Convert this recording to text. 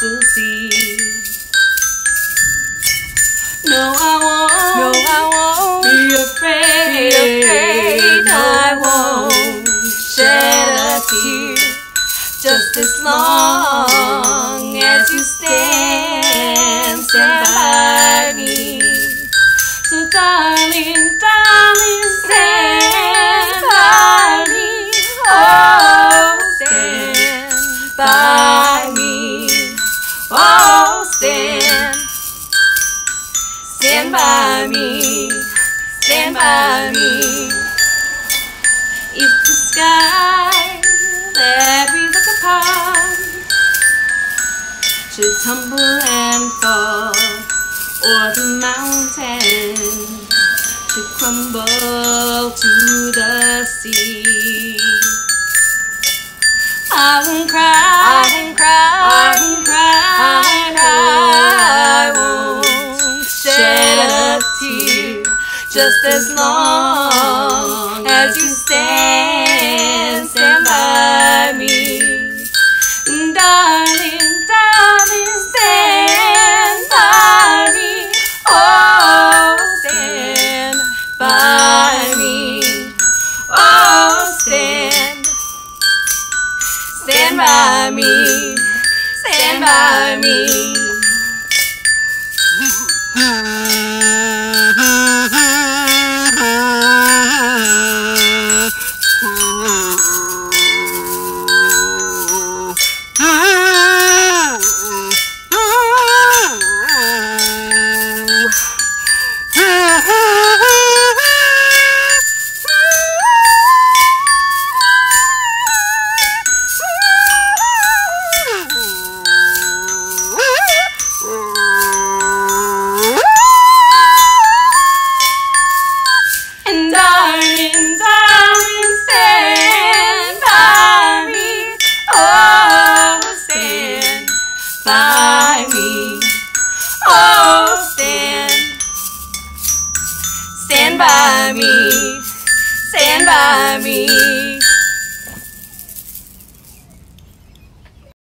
will see. No, I won't be afraid. I won't shed a tear, just as long as you stand by me. So darling, stand by me. Oh, stand by me. Oh, stand by me. Stand by me. If the sky that we look upon should tumble and fall, or the mountain should crumble to the sea, I won't cry, I won't shed a tear, just as long as you stand by me. Darling, stand by me. Oh, stand by me. Oh, stand by me. Stand by me. Darling, stand by me. Oh, stand by me. Oh, stand by me. Stand by me.